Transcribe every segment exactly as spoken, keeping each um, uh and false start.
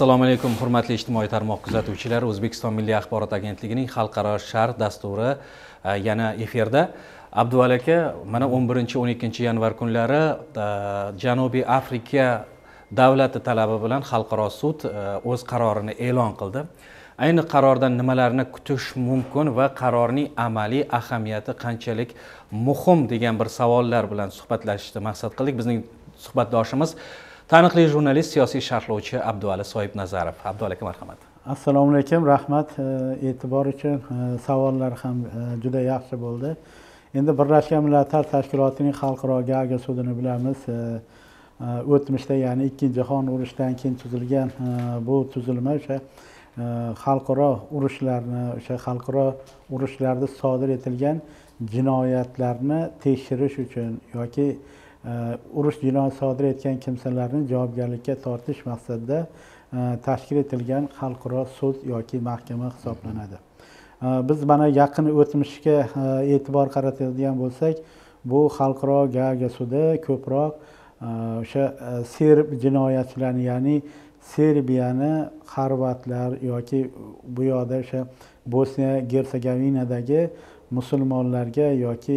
Assalomu alaykum, hurmatli ijtimoiy tarmoq kuzatuvchilari. O'zbekiston Milliy axborot agentligining xalqaro sharh dasturi yana efirda. Abduval aka, mana o'n birinchi o'n ikkinchi yanvar kunlari Janubiy Afrika davlati talabi bilan xalqaro sud o'z qarorini e'lon qildi. Ayni qarordan nimalarni kutish mumkin va qarorning amaliy ahamiyati qanchalik muhim degan bir savollar bilan suhbatlashishni maqsad qildik. Bizning suhbatdoshimiz taniqli jurnalist, siyosiy sharhlovchi Abduvali Soyibnazarov. Abduvali aka, marhamat. Assalomu alaykum, rahmat. E'tibor uchun savollar ham juda yaxshi bo'ldi. Endi Birlashgan Millatlar Tashkilotining xalqaro Gaaga sudini bilamiz. O'tmishda, ya'ni Ikkinchi jahon urushidan keyin tuzilgan bu tuzilma o'sha xalqaro urushlarni, o'sha xalqaro urushlarda sodir etilgan jinoyatlarni tekshirish uchun yoki urush jinoyat sodir etgan kimsalarni javobgarlikka tortish maqsadida tashkil etilgan xalqaro sud yoki mahkama hisoblanadi. Biz mana yaqin o'tmishga e'tibor qaratadigan bo'lsak, bu xalqaro Gaaga sudi ko'proq o'sha serb jinoyatchilarni, ya'ni Serbiyani, xorvatlar yoki bu yoqda o'sha Bosniya Gersegovinadagi musulmonlarga yoki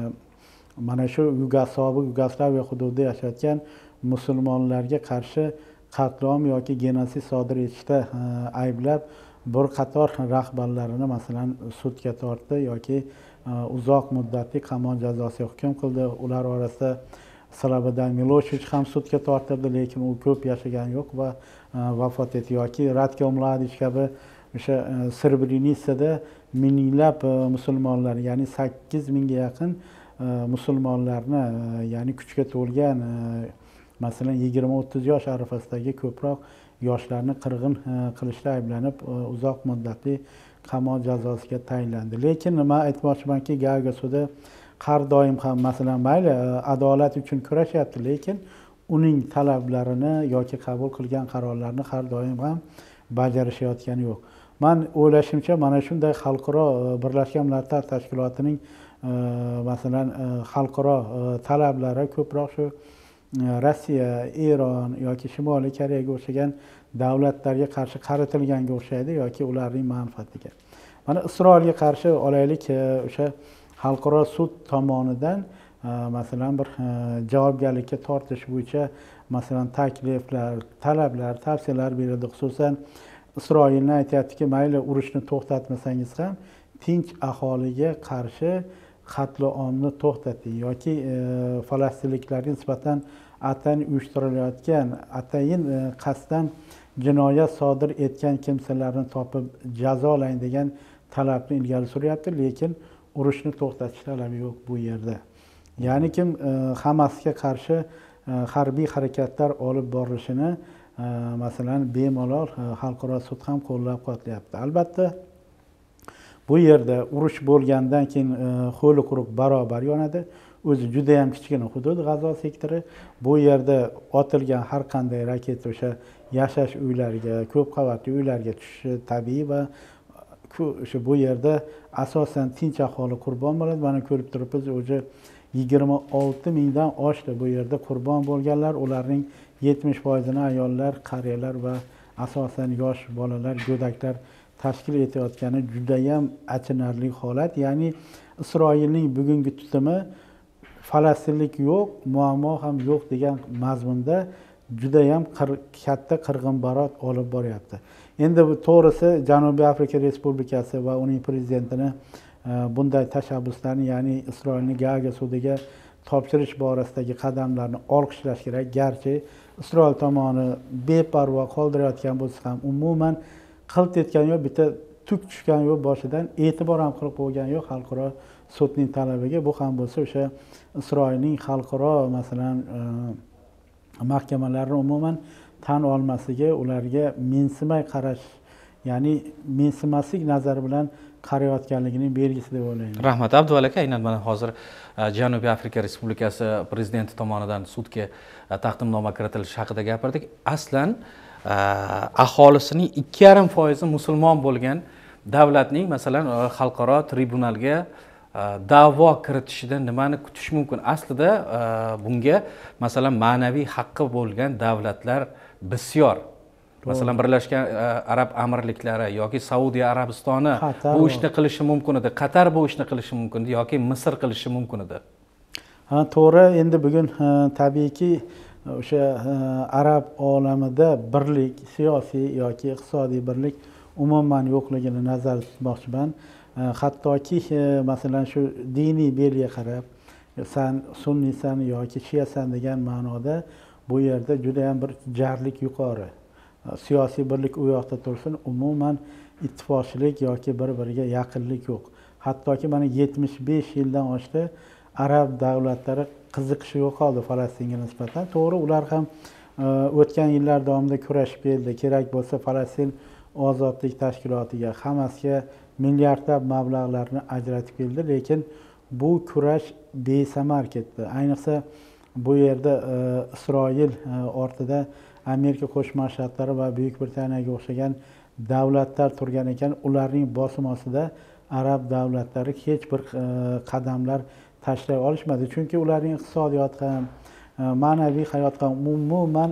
mana shu Yugoslaviya Yugoslaviya hududida yashayotgan musulmonlarga qarshi qatl-om yoki genosid sodir etishda ayblab bir qator rahbarlarini masalan sudga tortdi yoki uzoq muddatli qamoq jazosiga hukm qildi. Ular orasida Slobodan Milošević ham sudga tortildi, lekin u ko'p yashagan yo'q va vafot etdi. Yoki Ratko Mladić kabi o'sha Srebrenicada minglab musulmonlar, ya'ni sakkiz mingga yaqin musulmonlarni, ya'ni kuchga to'lgan masalan yigirma o'ttiz yosh arafasidagi ko'proq yoshlarni qirg'in qilishda ayblanib uzoq muddatli qamoq jazosiga tayinlandi. Lekin nima aytmoqchimanki, Gaaga sudi har doim ham masalan mayli adolat uchun kurashyapti, lekin uning talablarini yoki qabul qilgan qarorlarini har doim ham bajarishayotgani yo'q. Men o'ylashimcha, mana shunday xalqaro Birlashgan Millatlar Tashkilotining masalan xalqaro talablari ko'proq shu Rossiya, Eron yoki Shimoliy Koreyaga o'xshagan davlatlarga qarshi qaratilganga o'xshaydi yoki ularning manfaatiga. Mana Isroilga qarshi olaylik, o'sha xalqaro sud tomonidan masalan bir javobgarlikka tortish bo'yicha masalan takliflar, talablar, tavsiyalar berildi. Xususan Isroilni aytayaptiki, mayli urushni to'xtatmasangiz ham tinch aholiga qarshi qatl-omni to'xtating yoki falastinliklarga nisbatan atayin uyushtirilayotgan, atayin qasddan jinoyat sodir etgan kimsalarni topib jazolang degan talabni ilgari suryapti, lekin urushni to'xtatish talabi yo'q bu yerda. Ya'ni kim Hamasga qarshi harbiy harakatlar olib borilishini masalan bemalol xalqaro sud ham qo'llab-quvvatlayapti. Albatta bu yerda urush bo'lgandan keyin ho'li quruq barobar yonadi. O'zi juda ham kichkina hudud G'azo sektori. Bu yerda otilgan har qanday raketa o'sha yashash uylariga, ko'p qavatli uylarga tushishi tabiiy va o'sha bu yerda asosan tinch aholi qurbon bo'ladi. Mana ko'rib turibmiz, o'zi yigirma olti mingdan oshdi bu yerda qurbon bo'lganlar. Ularning yetmish foizini ayollar, qariyalar va asosan yosh bolalar, go'daklar tashkil etayotgani juda ham achinarli holat. Ya'ni Isroilning bugungi tutumi falastinlik yo'q, muammo ham yo'q degan mazmunda juda ham katta qirg'inbarot olib boryapti. Endi bu to'g'risi Janubiy Afrika Respublikasi va uning prezidentini bunday tashabbuslarni, ya'ni Isroilni Gaaga sudiga topshirish borasidagi qadamlarni olqishlash kerak. Garchi Isroil tomoni beparvo qoldirayotgan bo'lsa ham umuman qilt etgan yo'q, bitta tuk tushgan yo'q, boshidan e'tibor ham qilib qo'ygan yo'q xalqaro sudning talabiga. Bu ham bo'lsa o'sha Isroilning xalqaro masalan mahkamalarni umuman tan olmasligi, ularga mensimay qarash, ya'ni mensimaslik nazari bilan qarayotganligining belgisi deb o'ylayman. Rahmat Abduval aka. Aynan mana hozir Janubiy Afrika Respublikasi prezidenti tomonidan sudga taqdimnoma kiritilishi haqida gapirdik. Aslan aholisining ikki yarim foizi musulmon bo'lgan davlatning masalan xalqaro tribunalga da'vo kiritishidan nimani kutish mumkin? Aslida bunga masalan ma'naviy haqqi bo'lgan davlatlar bisyor. Masalan, Birlashgan Arab Amirliklari yoki Saudiya Arabistoni bu ishni qilishi mumkin edi. Qatar bu ishni qilishi mumkin edi yoki Misr qilishi mumkin edi. Ha, to'g'ri. Endi bugun tabiiyki o'sha arab olamida birlik, siyosiy yoki iqtisodiy birlik umuman yo'qligini nazarda tutmoqchiman. Hattoki masalan shu diniy belga qarab, san sunniysan yoki shiyasan degan ma'noda bu yerda juda ham bir jarlik yuqori. Siyosiy birlik u yoqda tursin, umuman ittifoqchilik yoki bir-biriga yaqinlik yo'q. Hattoki mana yetmish besh yildan oshdi arab davlatlari qiziqishi yo'qoldi Falastinga nisbatan. To'g'ri, ular ham o'tgan yillar davomida kurashib keldi. Kerak bo'lsa Falastin ozodlik tashkilotiga, Hamasga milliardlab mablag'larni ajratib keldi, lekin bu kurash besamar ketdi. Ayniqsa bu yerda Isroil ortida Amerika Qo'shma Shtatlari va Buyuk Britaniyaga o'xshagan davlatlar turgan ekan, ularning bosim ostida arab davlatlari hech bir qadamlar tashlay olishmadi. Chunki ularning iqtisodiyoti ham, ma'naviy hayoti ham, umuman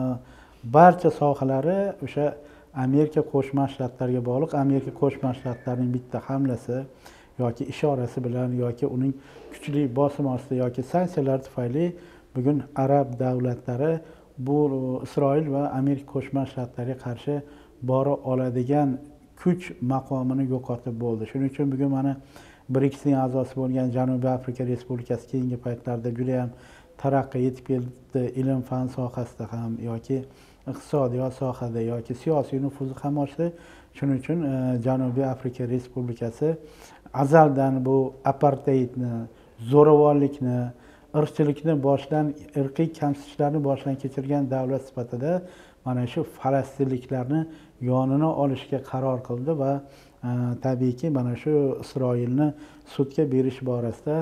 barcha sohalari o'sha Amerika Qo'shma Shtatlariga bog'liq. Amerika Qo'shma Shtatlarining bitta hamlasi yoki ishorasi bilan yoki uning kuchli bosim ostida yoki sanksiyalar tufayli bugun arab davlatlari bu Isroil va Amerika Qo'shma Shtatlariga qarshi bora oladigan kuch maqomini yo'qotib bo'ldi. Shuning uchun bugun mana BRICSning a'zosi bo'lgan Janubiy Afrika Respublikasi keyingi paytlarda juda ham taraqqiy yetib keldi, ilm fan sohasida ham yoki iqtisodiyot sohada yoki siyosiy nufuzi ham oshdi. Shuning uchun Janubiy Afrika Respublikasi azaldan bu apartheidni, zo'ravonlikni, irqchilikni boshdan, irqiy kamsitishlarni boshdan kechirgan davlat sifatida mana shu falastinliklarni yonini olishga qaror qildi va tabiiyki mana shu Isroilni sudga berish borasida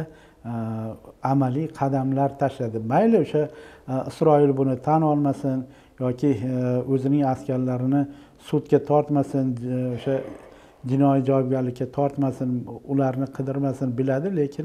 amaliy qadamlar tashladi. Mayli o'sha Isroil buni tan olmasin yoki o'zining askarlarini sudga tortmasin, o'sha jinoiy javobgarlikka tortmasin, ularni qidirmasin biladi, lekin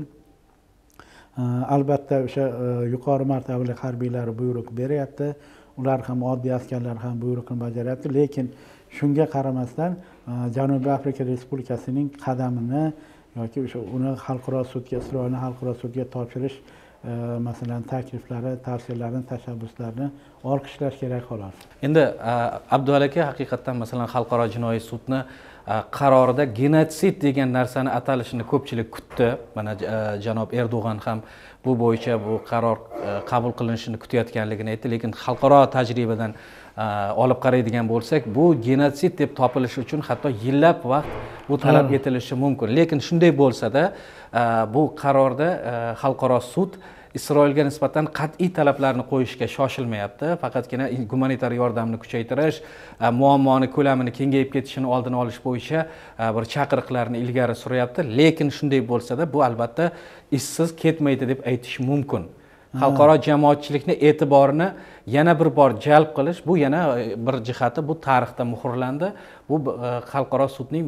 albatta o'sha yuqori martabali harbiylar buyruq beryapti. Ular ham oddiy askarlar ham buyruqni bajaryapti, lekin shunga qaramasdan Janubiy Afrika Respublikasining qadamini yoki o'sha uni xalqaro sudga, Isroilni xalqaro sudga topshirish masalan takliflari, tavsiyalarini, tashabbuslarini olqishlash kerak xolos. Endi Abduval aka haqiqatan masalan xalqaro jinoiy sudni qarorida genotsid degan narsani atalishini ko'pchilik kutdi. Mana janob Erdo'g'an ham bu bo'yicha bu qaror qabul qilinishini kutayotganligini aytdi, lekin xalqaro tajribadan olib qaraydigan bo'lsak, bu genotsid deb topilishi uchun hatto yillab vaqt bu talab etilishi mumkin. Lekin shunday bo'lsa-da, bu qarorda xalqaro sud Isroilga nisbatan qat'iy talablarni qo'yishga shoshilmayapti. Faqatgina gumanitar yordamni kuchaytirish, muammoni ko'lamini kengayib ketishini oldini olish bo'yicha bir chaqiriqlarni ilgari suryapti. Lekin shunday bo'lsa-da, bu albatta izsiz ketmaydi deb aytish mumkin. Xalqaro jamoatchilikni e'tiborini yana bir bor jalb qilish, bu yana bir jihati bu tarixda muhrlandi. Bu xalqaro sudning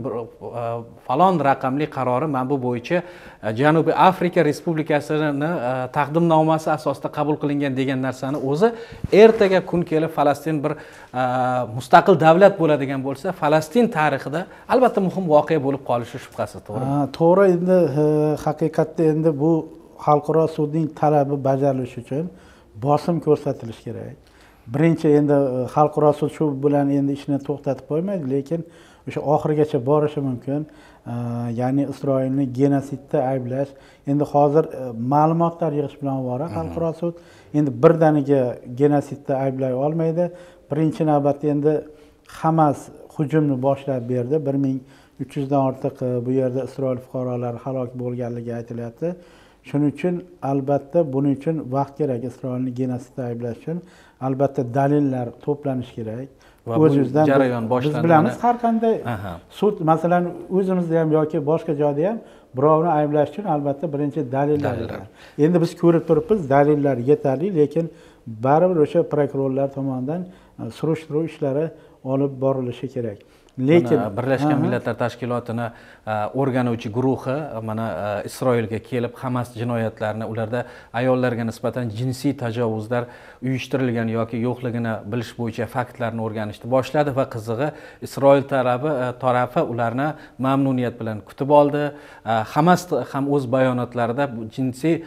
falon raqamli qarori mana bu bo'yicha Janubiy Afrika Respublikasini taqdimnomasi asosida qabul qilingan degan narsani o'zi ertaga kun kelib Falastin bir mustaqil davlat bo'ladigan bo'lsa, Falastin tarixida albatta muhim voqea bo'lib qolishi shubhasiz, to'g'ri? To'g'ri, endi haqiqatda endi bu xalqaro sudning talabi bajarilishi uchun bosim ko'rsatilishi kerak. Birinchi endi xalqaro sud shu bilan endi ishni to'xtatib qo'ymaydi, lekin o'sha oxirigacha borishi mumkin. Ya'ni Isroilni genotsidda ayblash. Endi hozir ma'lumotlar yig'ish bilan ovora xalqaro sud endi birdaniga genotsidda ayblay olmaydi. Birinchi navbatda endi Hamas hujumni boshlab berdi. bir ming uch yuz dan ortiq bu yerda Isroil fuqarolari halok bo'lganligi aytilyapti. Shuning uchun albatta buning uchun vaqt kerak. Isroilni genotsidda ayblash uchun albatta dalillar to'planish kerak. Va bu jarayon boshlandi. Biz bilamiz har qanday sud, masalan o'zimizda ham yoki boshqa joyda ham birovni ayblash uchun albatta birinchi dalillar. Endi biz ko'rib turibmiz, dalillar yetarli, lekin baribir o'sha prokurorlar tomonidan surishtiruv ishlari olib borilishi kerak. lekin Birlashgan Millatlar Tashkilotini o'rganuvchi guruhi mana Isroilga kelib Hamas jinoyatlarini, ularda ayollarga nisbatan jinsiy tajovuzlar uyushtirilgan yoki yo'qligini bilish bo'yicha faktlarni o'rganishni boshladi va qizig'i Isroil tarafi tarafi ularni mamnuniyat bilan kutib oldi. Hamas ham o'z bayonotlarida jinsiy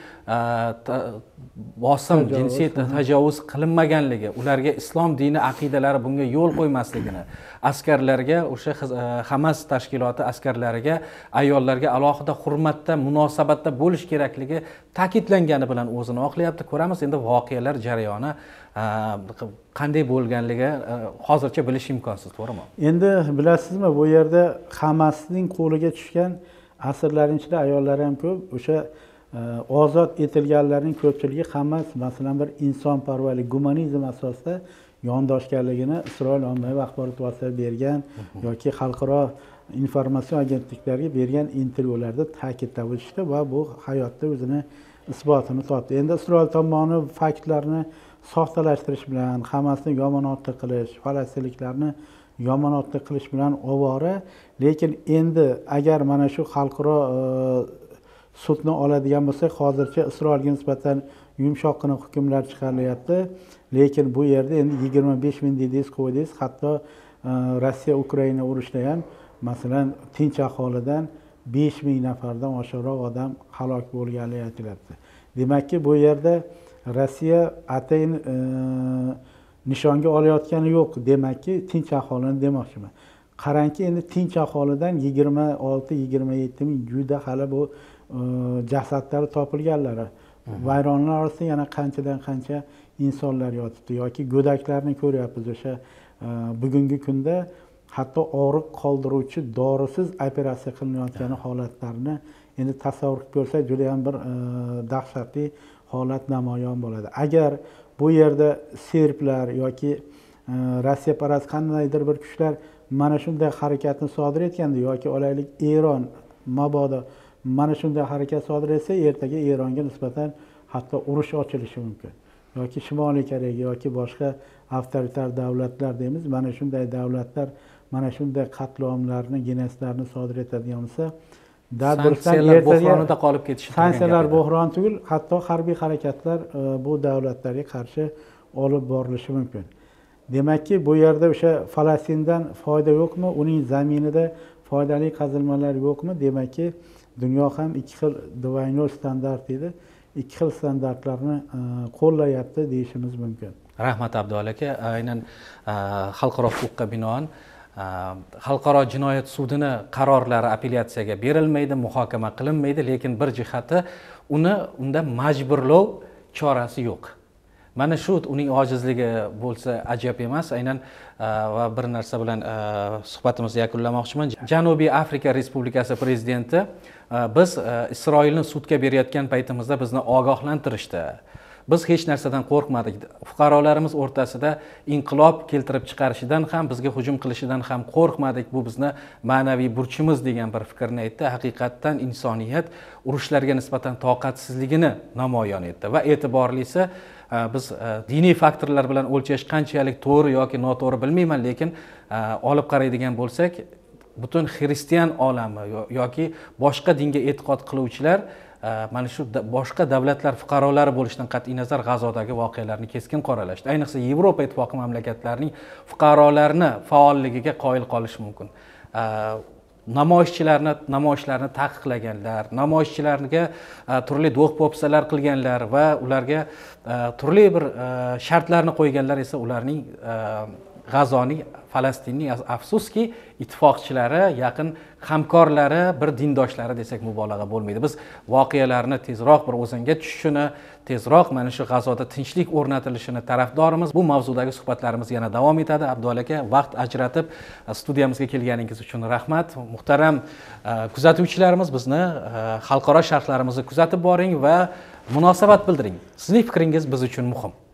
bosim, jinsiy tajovuz qilinmaganligi, ularga islom dini aqidalari bunga yo'l qo'ymasligini, askarlarga o'sha Hamas tashkiloti askarlariga ayollarga alohida hurmatda, munosabatda bo'lish kerakligi ta'kidlangani bilan o'zini oqlayapti. Ko'ramiz endi voqealar jarayoni qanday bo'lganligi hozircha bilish imkonsiz, to'g'rimi? Endi bilasizmi, bu yerda Hamasning qo'liga tushgan asirlarning ichida ayollar ham ko'p. O'sha ozod etilganlarning ko'pchiligi Hamas, masalan, bir insonparvarlik, gumanizm asosida yondoshganligini Isroil ommaviy axborot vositalari bergan yoki xalqaro informatsion agentliklarga bergan intervyularda ta'kidlab o'tishdi va bu hayotda o'zini isbotini topdi. Endi Isroil tomoni faktlarni soxtalashtirish bilan, Hamasni yomonotlik qilish, falastinliklarni yomonotlik qilish bilan ovora, lekin endi agar mana shu xalqaro sudni oladigan bo'lsak, hozircha Isroilga nisbatan yumshoqqina hukmlar chiqarilyapti, lekin bu yerda endi yigirma besh ming dedingiz, qo'ydingiz, hatto Rossiya Ukraina urushida ham masalan tinch aholidan besh ming nafardan oshiqroq odam halok bo'lganligi aytilyapti. Demakki, bu yerda Rossiya atayin nishonga olayotgani yo'q, demakki tinch aholini demoqchiman. Qarangki, endi tinch aholidan yigirma olti yigirma yetti ming juda hali bu jasadlar topilganlari. Vayronlar orasida yana qanchadan qancha insonlar yotibdi yoki go'daklarni ko'ryapmiz. O'sha bugungi kunda hatto og'riq qoldiruvchi dorisiz operatsiya qilinayotgan holatlarni endi tasavvur qilib ko'rsak, juda ham bir dahshatli holat namoyon bo'ladi. Agar bu yerda serblar yoki Rossiyaparast qandaydir bir kuchlar mana shunday harakatni sodir etganda yoki olaylik Eron mabodo mana shunday harakat sodir etsa, ertaga Eronga nisbatan hatto urush ochilishi mumkin. Yoki Shimoliy Koreyaga yoki boshqa avtoritar davlatlar deymiz, mana shunday davlatlar mana shunday qatlovlarni, genotsidlarni sodir etadigan bo'lsa, sanksiyalar bo'hronida qolib ketishi. Sanksiyalar bo'hron tugul, hatto harbiy harakatlar bu davlatlarga qarshi olib borilishi mumkin. Demakki, bu yerda o'sha Falastindan foyda yo'qmi? Uning zaminida foydali qazilmalar yo'qmi? Demakki, dunyo ham ikki xil двойной standart edi. Ikki xil standartlarni qo'llayapti deyishimiz mumkin. Rahmat Abdulla aka, aynan xalqaro huquqqa binoan xalqaro jinoyat sudini qarorlari apellyatsiyaga berilmaydi, muhokama qilinmaydi, lekin bir jihati uni unda majburlov chorasi yo'q. Mana shu uning ojizligi bo'lsa ajab emas. Aynan va bir narsa bilan suhbatimizni yakunlamoqchiman. Janubiy Afrika Respublikasi prezidenti biz Isroilni sudga berayotgan paytimizda bizni ogohlantirishdi. Biz hech narsadan qo'rqmadik. Fuqarolarimiz o'rtasida inqilob keltirib chiqarishidan ham, bizga hujum qilishidan ham qo'rqmadik. Bu bizni ma'naviy burchimiz degan bir fikrni aytdi. Haqiqatdan insoniyat urushlarga nisbatan toqatsizligini namoyon etdi va e'tiborlisi, biz diniy faktorlar bilan o'lchash qanchalik to'g'ri yoki noto'g'ri bilmayman, lekin olib qaraydigan bo'lsak, butun xristian olami yoki boshqa dinga e'tiqod qiluvchilar mana shu boshqa davlatlar fuqarolari bo'lishidan qat'iy nazar G'azodagi voqealarni keskin qoralashdi. Ayniqsa Yevropa ittifoqi mamlakatlarining fuqarolarni faolligiga qoyil qolish mumkin. Namoyishchilarni namoyishlarni taqiqlaganlar, namoyishchilarga turli do'q-po'pisalar qilganlar va ularga turli bir shartlarni qo'yganlar esa ularning G'azoning, Falastinning afsuski ittifoqchilari, yaqin hamkorlari, bir dindoshlari desak mubolag'a bo'lmaydi. Biz voqealarni tezroq bir o'zanga tushishini, tezroq mana shu G'azoda tinchlik o'rnatilishini tarafdorimiz. Bu mavzudagi suhbatlarimiz yana davom etadi. Abdulla aka, vaqt ajratib studiyamizga kelganingiz uchun rahmat. Muhtaram kuzatuvchilarimiz, bizni xalqaro sharhlarimizni kuzatib boring va munosabat bildiring. Sizning fikringiz biz uchun muhim.